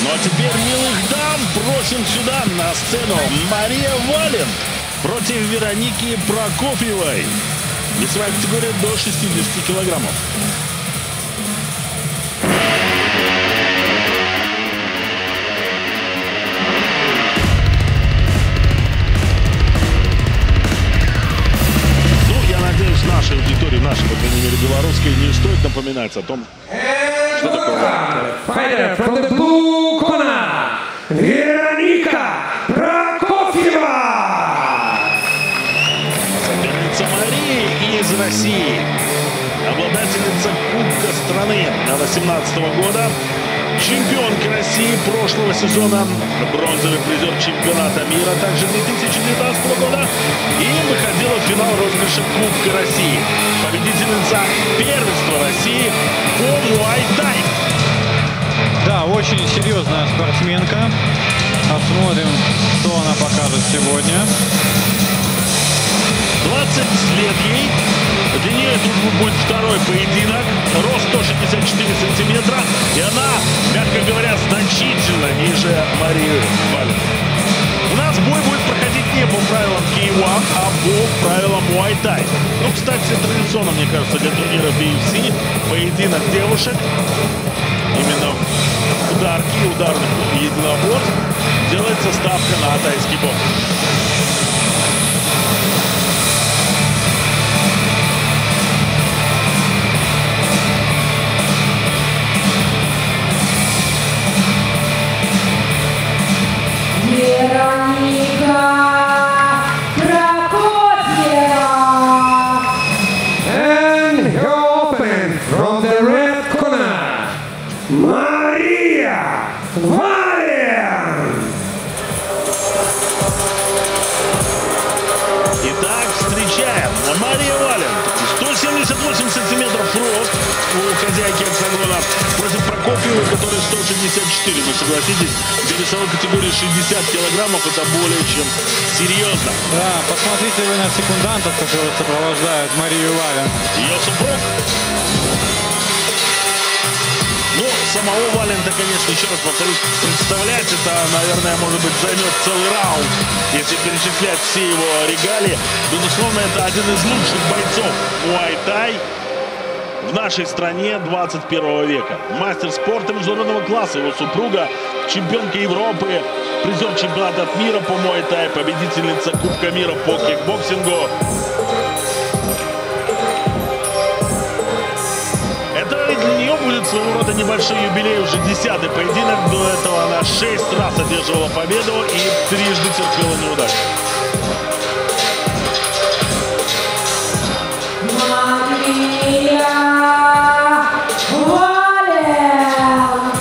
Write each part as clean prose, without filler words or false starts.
Ну а теперь, милых дам, просим сюда на сцену Мария Валент против Вероники Прокофьевой. Весовая категория до 60 килограммов. Ну, я надеюсь, нашей аудитории, нашей, по крайней мере, белорусской, не стоит напоминать о том, что такое. Fighter from the blue corner, Вероника Прокофьева. Соперница Марии из России. Обладательница Кубка страны 2018 года. Чемпионка России прошлого сезона. Бронзовый призер чемпионата мира также 2019 года. И выходила в финал розыгрыша Кубка России. Победительница первенства России по муай-тай. Да, очень серьезная спортсменка. Посмотрим, что она покажет сегодня. 20 лет ей. Для нее это будет второй поединок. Рост 164 сантиметра. И она, мягко говоря, значительно ниже Марии Валент. У нас бой будет проходить не по правилам K1, а по правилам муай-тай. Ну, кстати, традиционно, мне кажется, для турнира BFC поединок девушек. Именно ударки, ударных единоборств делается ставка на тайский бокс. Вероника Прокофьева. And her opponent from the red corner, Мария Валент. Итак, встречаем Мария Валент. 178 сантиметров рост у хозяйки октагона против Прокофьевой, которая 164. Но согласитесь, для весовой категории 60 килограммов это более чем серьезно. Да, посмотрите вы на секундантов, которые сопровождают Марию Валент. Ее супруг. Ну, самого Валента, конечно, еще раз повторюсь, представлять это, наверное, может быть, займет целый раунд, если перечислять все его регалии. Безусловно, это один из лучших бойцов муай-тай в нашей стране 21 века. Мастер спорта международного класса, его супруга, чемпионка Европы, призер чемпионата мира по муай-тай, победительница Кубка мира по кикбоксингу. Это для нее будет своего рода небольшой юбилей, уже 10-й поединок. До этого она 6 раз одерживала победу и трижды терпела неудачу. Мария Валент.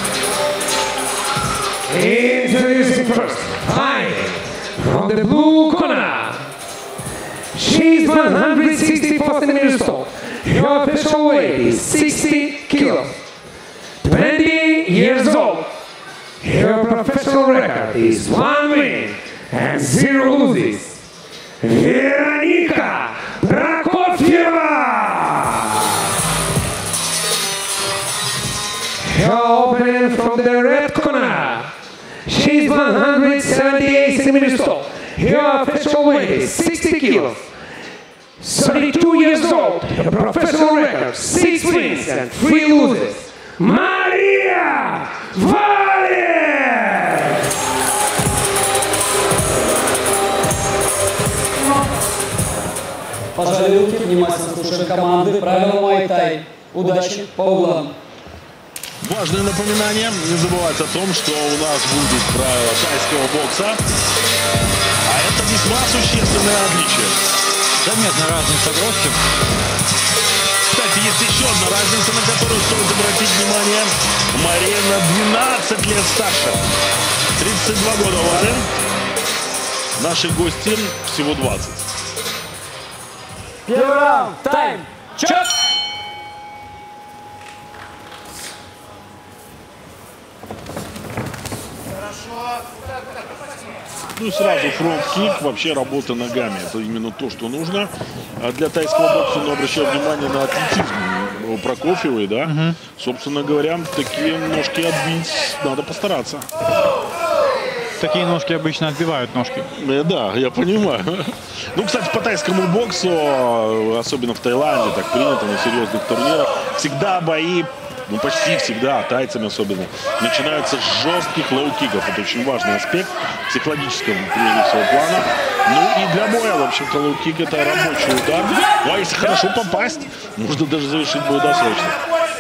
Introducing first, fighting from the blue corner. She's 164 centimeters tall. Her official weight is 60 kilos. 20 years old. Her professional record is 1 win and 0 losses. Вероника Прокофьева. Her opponent from the red corner. She's 178 centimeters tall. Her official weight is 60 kilos. 32 years old. Her professional record 6 wins and 3 losses. Мария Валент. Пожали руки, внимательно слушаем команды. Правила муай-тай. Удачи по углам. Важное напоминание, не забывайте о том, что у нас будут правила тайского бокса. А это весьма существенное отличие. Заметно разница в росте. Кстати, есть еще одна разница, на которую стоит обратить внимание. Мария на 12 лет старше. 32 года Валент. Нашей гости всего 20. Первый раунд. Тайм. Чет. Ну и сразу фронт-кик, вообще работа ногами. Это именно то, что нужно для тайского бокса. Но обращаю внимание на атлетизм у Прокофьевой, да, собственно говоря, такие ножки отбить надо постараться. Такие ножки обычно отбивают ножки. Да, я понимаю. Ну, кстати, по тайскому боксу, особенно в Таиланде, так принято на серьезных турнирах, всегда бои, ну почти всегда, тайцами особенно, начинаются с жестких лоу-киков. Это очень важный аспект психологического, прежде всего, плана. Ну и для боя, в общем-то, лоу-кик — это рабочий удар. Ну а если хорошо попасть, можно даже завершить бой досрочно.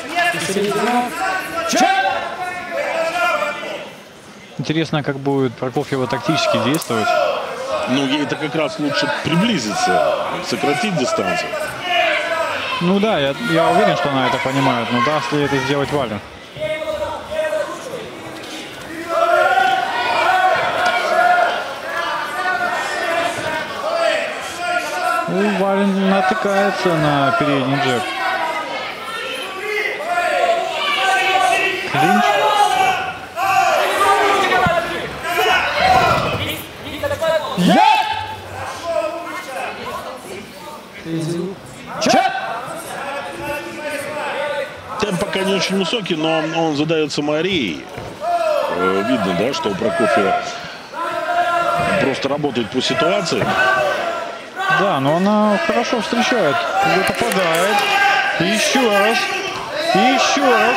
Интересно, как будет Прокофьева тактически действовать. Ну, ей-то как раз лучше приблизиться, сократить дистанцию. Ну да, я уверен, что она это понимает, но даст ли это сделать Вален? Вален натыкается на передний джеб. Клинч. Темп пока не очень высокий, но он задается Марией. Видно, да, что у Прокофьева просто работает по ситуации. Да, но она хорошо встречает. Где попадает. И еще раз. И еще раз.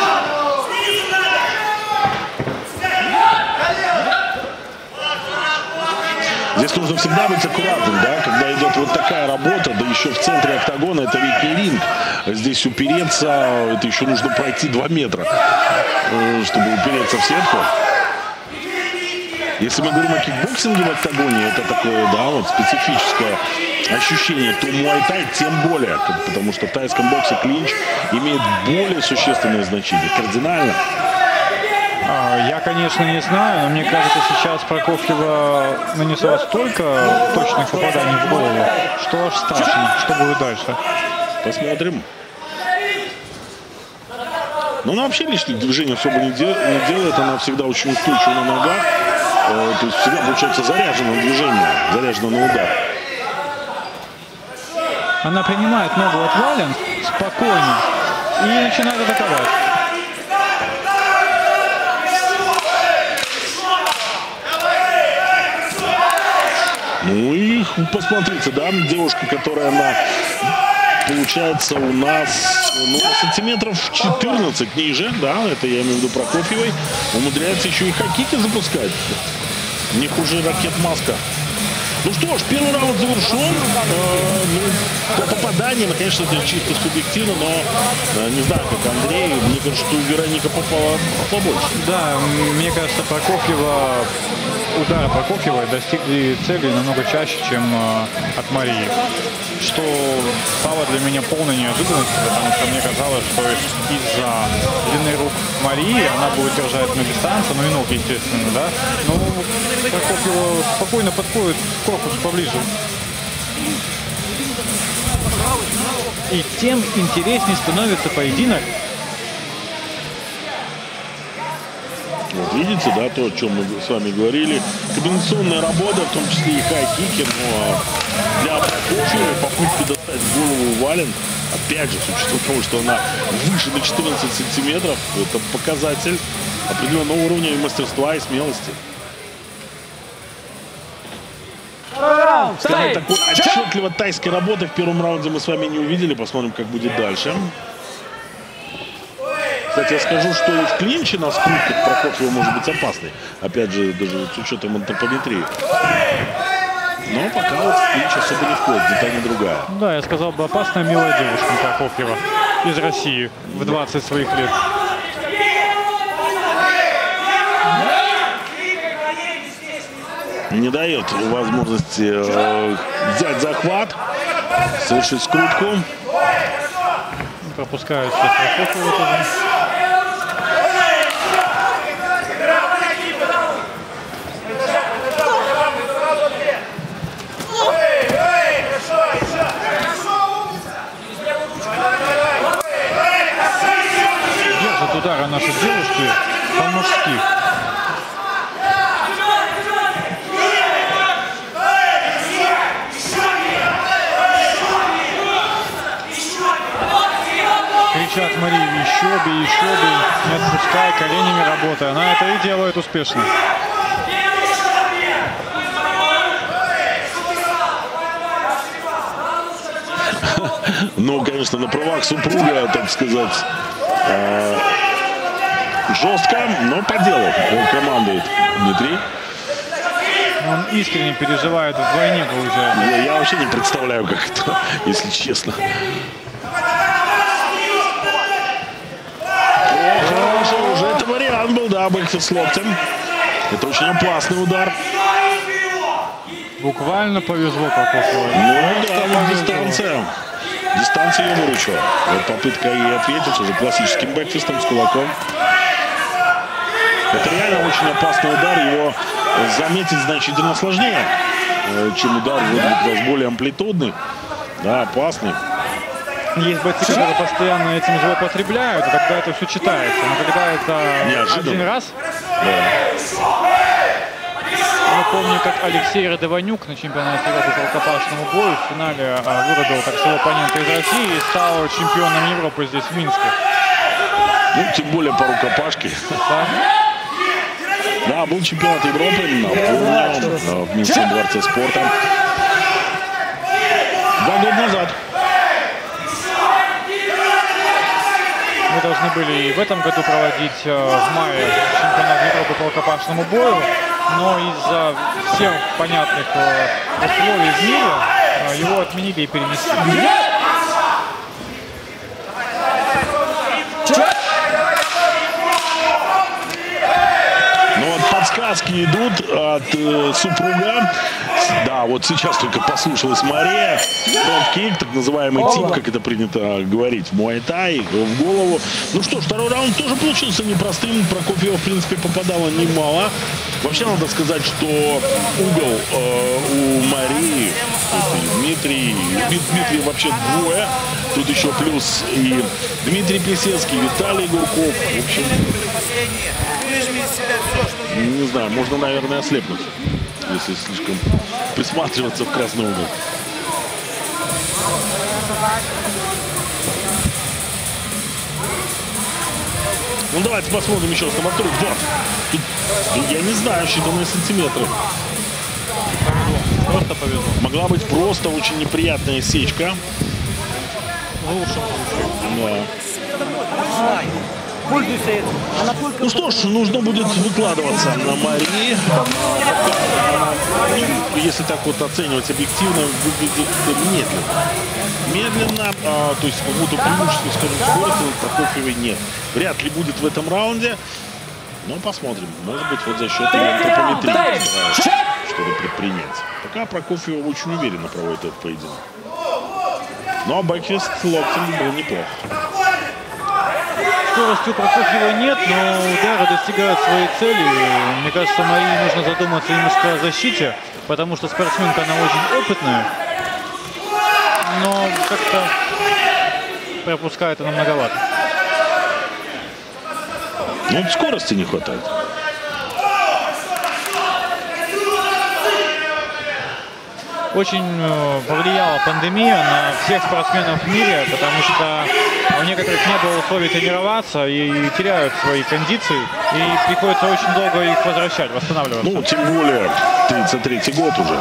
Здесь нужно всегда быть аккуратным, да, когда идет вот такая работа, да еще в центре октагона, это летний ринг. Здесь упереться, это еще нужно пройти 2 метра, чтобы упереться в сетку. Если мы говорим о кикбоксинге в октагоне, это такое, да, вот специфическое ощущение, то муай-тай тем более, потому что в тайском боксе клинч имеет более существенное значение, кардинально. Я, конечно, не знаю, но мне кажется, сейчас Прокофьева нанесла столько точных попаданий в голову, что аж страшно, что будет дальше. Посмотрим. Но она вообще лишних движений особо не делает, она всегда очень устойчива на ногах, то есть всегда получается заряжена на движение, заряжена на удар. Она принимает ногу от Вален спокойно и начинает атаковать. Ну и посмотрите, да, девушка, которая она, получается, у нас, ну, сантиметров 14 ниже, да, это я имею в виду Прокофьевой, умудряется еще и хай-кики запускать. Не хуже ракет Маска. Ну что ж, первый раунд завершен. По попаданиям, конечно, это чисто субъективно, но не знаю, как Андрей, мне кажется, что Вероника попала побольше. Да, мне кажется, удары Прокофьевой достигли цели намного чаще, чем от Марии. Что стало для меня полной неожиданностью, потому что мне казалось, что из-за длины рук Марии она будет держать на дистанции, ну и ног, естественно, да. Но Прокофьева спокойно подходит к корпусу поближе. И тем интереснее становится поединок. Вот видите, да, то, о чем мы с вами говорили. Комбинационная работа, в том числе и хай-кики, но для Прокофьевой попытки достать голову Вален, опять же, с учетом того, что она выше на 14 сантиметров, это показатель определенного уровня и мастерства, и смелости. Скажем, такой отчетливо тайской работы в первом раунде мы с вами не увидели. Посмотрим, как будет дальше. Кстати, я скажу, что и в клинче на скрутках Прокофьева может быть опасной. Опять же, даже с учетом антропометрии. Но пока вот в клинч особо не входит, ни та, ни другая. Да, я сказал бы, опасная милая девушка Прокофьева из России в 20 своих лет. Не дает возможности взять захват, совершить скрутку. Пропускают сейчас Прокофьева тоже. Держат удары наши девушки по-мужски. Кричат еще бей, не отпускай, коленями работай. Она это и делает успешно. Ну, конечно, на правах супруга, так сказать, жестко, но по делу он командует Дмитрий. Он искренне переживает вдвойне, получается. Я вообще не представляю, как это, если честно. Хорошо, уже это вариант был, да, бэкфист с локтем. Это очень опасный удар. Буквально повезло Прокофьеву. Ну да, дистанция. Дистанция ее выручила. Вот попытка ей ответить уже классическим бэкфистом с кулаком. Это реально очень опасный удар. Его заметить значительно сложнее, чем удар вот более амплитудный. Да, опасный. Есть бойцы, которые постоянно этим злоупотребляют, и тогда это все читается. Но когда это неожиданно. Один раз... Да. Я помню, как Алексей Радованюк на чемпионате Европы по рукопашному бою в финале вырубил так своего оппонента из России и стал чемпионом Европы здесь, в Минске. Ну, тем более по рукопашке. Да. Да, был чемпионат Европы, напомню, в Минском дворце спорта. 2 года назад. Мы должны были и в этом году проводить в мае чемпионат Европы по рукопашному бою, но из-за всех понятных условий в мире его отменили и перенесли. Ну вот подсказки идут от супруга. Да, вот сейчас только послушалась Мария. Фронт-кик, так называемый тип, как это принято говорить, в муай-тай, в голову. Ну что ж, второй раунд тоже получился непростым. Прокофьева, в принципе, попадала немало. Вообще, надо сказать, что угол у Марии, Дмитрий вообще двое. Тут еще плюс и Дмитрий Плесецкий, Виталий Гурков. В общем, не знаю, можно, наверное, ослепнуть, если слишком присматриваться в красный угол. Ну давайте посмотрим еще раз на повтор. Вот. Я не знаю, считанные сантиметры. Просто повезло. Могла быть просто очень неприятная сечка. В лучшем случае. Да. Ну что ж, нужно будет выкладываться на Марии. Если так вот оценивать объективно, выглядит медленно. То есть какого-то преимущества, скажем, скорости у Прокофьевой нет. Вряд ли будет в этом раунде. Но посмотрим. Может быть, вот за счет антропометрии что-то предпринять. Пока Прокофьева очень уверенно проводит этот поединок. Но бэкфист локтем был неплохо. Скорости у Прокофьева нет, но удары достигают своей цели. Мне кажется, Марии нужно задуматься немножко о защите, потому что спортсменка, она очень опытная, но как-то пропускает она многовато. Ну, скорости не хватает. Очень повлияла пандемия на всех спортсменов в мире, потому что у некоторых не было условий тренироваться и теряют свои кондиции, и приходится очень долго их возвращать, восстанавливаться. Ну, тем более 33-й год уже.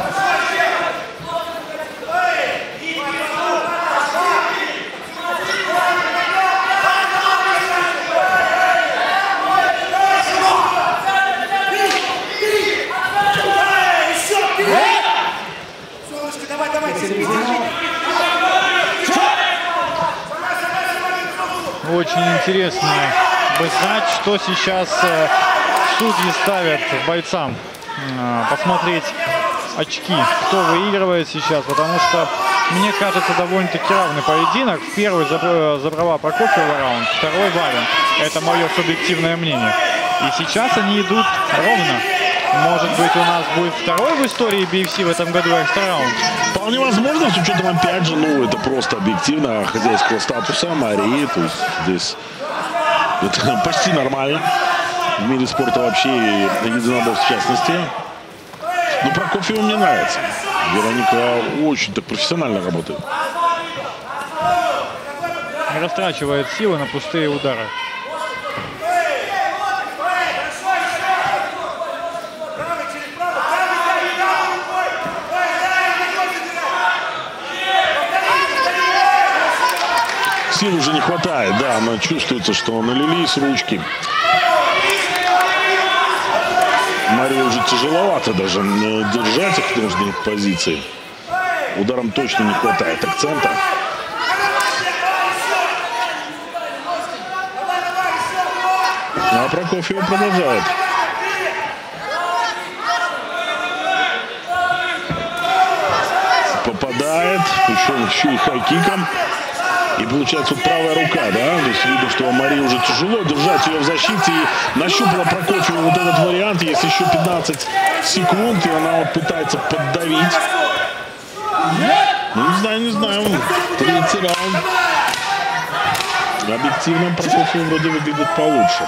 Очень интересно бы знать, что сейчас судьи ставят бойцам. Посмотреть очки, кто выигрывает сейчас, потому что, мне кажется, довольно-таки равный поединок. Первый забрала Прокофьева раунд, второй Вален. Это мое субъективное мнение. И сейчас они идут ровно. Может быть, у нас будет второй в истории BFC в этом году экстра-раунд? Вполне возможно, с учетом, опять же, ну, это просто объективно хозяйского статуса Марии. То есть здесь это почти нормально. В мире спорта вообще и единоборств в частности. Но Прокофьеву мне нравится. Вероника очень так профессионально работает. Не растрачивает силы на пустые удары. Сил уже не хватает, да, но чувствуется, что налились ручки. Марии уже тяжеловато даже держать их в нужной позиции. Ударом точно не хватает акцента. А Прокофьева продолжает. Попадает, причем еще и хайкиком. И получается вот правая рука, да, то есть видно, что Марии уже тяжело держать ее в защите. И нащупала Прокофьева вот этот вариант. Есть еще 15 секунд, и она вот пытается поддавить. Ну, не знаю. Третий раунд. Объективно Прокофьева вроде выглядит получше.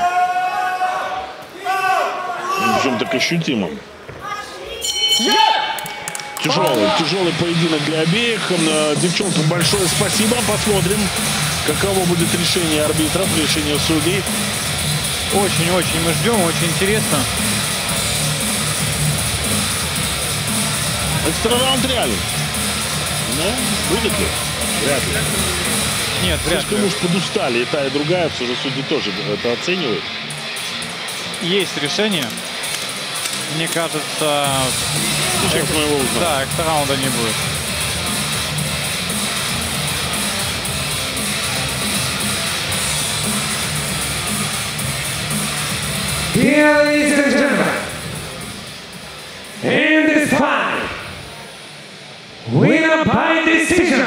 Причем так ощутимо. Тяжелый поединок для обеих. Девчонкам большое спасибо. Посмотрим, каково будет решение арбитров, решение судей. Очень-очень мы ждем, очень интересно. Экстра раунд реален. Да? Будет ли? Вряд ли. Нет, вряд ли. Слишком уж подустали и та, и другая. Все же судьи тоже это оценивают. Есть решение. Мне кажется, Сейчас мы его узнаем. да, экстра раунда не будет. Dear ladies and gentlemen, in this fight, winner by decision,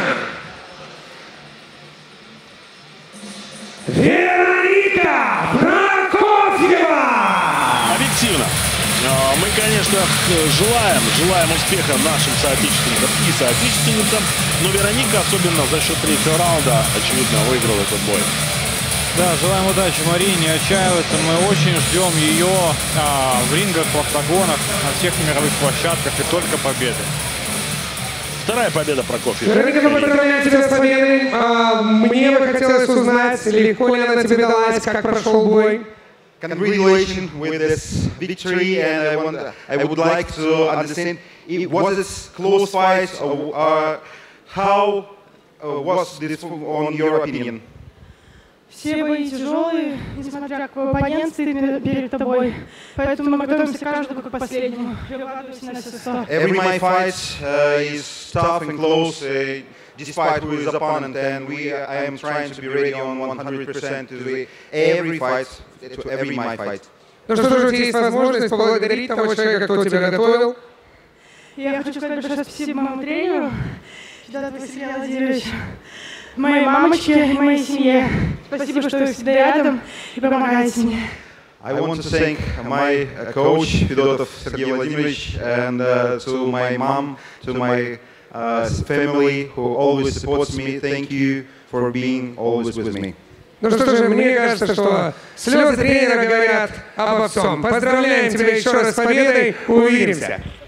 Вероника Прокофьева! Объективно. Мы, конечно, желаем успеха нашим соотечественникам и соотечественницам, но Вероника, особенно за счет третьего раунда, очевидно, выиграла этот бой. Да, желаем удачи Марии, не отчаиваться. Мы очень ждем ее в рингах, в октагонах, на всех мировых площадках и только победы. Вторая победа Прокофьева. Вероника, мы поздравляем тебя с победой. Мне бы хотелось узнать, легко ли она тебе далась, как прошел бой. Congratulations with this victory, and I would like to understand, was it close fight, or how was this on your opinion? Все бои тяжелые, несмотря какой оппонент стоит перед тобой. Поэтому мы готовимся каждому к последнему. Every my fight is tough and close, despite who is opponent, and I am trying to be ready on 100% to every fight, to every my fight. Ну что же, у тебя есть возможность поблагодарить того человека, кто тебя готовил. Я хочу сказать большое спасибо моему тренеру, Федотову Сергею Владимировичу, моей мамочке и моей семье. Спасибо, что вы всегда рядом и помогаете мне. I want to thank my coach Fedotov Sergey Vladimirovich and to my mom, to my family who always supports me. Thank you for being always with me. Ну что же, мне кажется, что слезы тренера говорят обо всем. Поздравляем тебя еще раз с победой. Увидимся.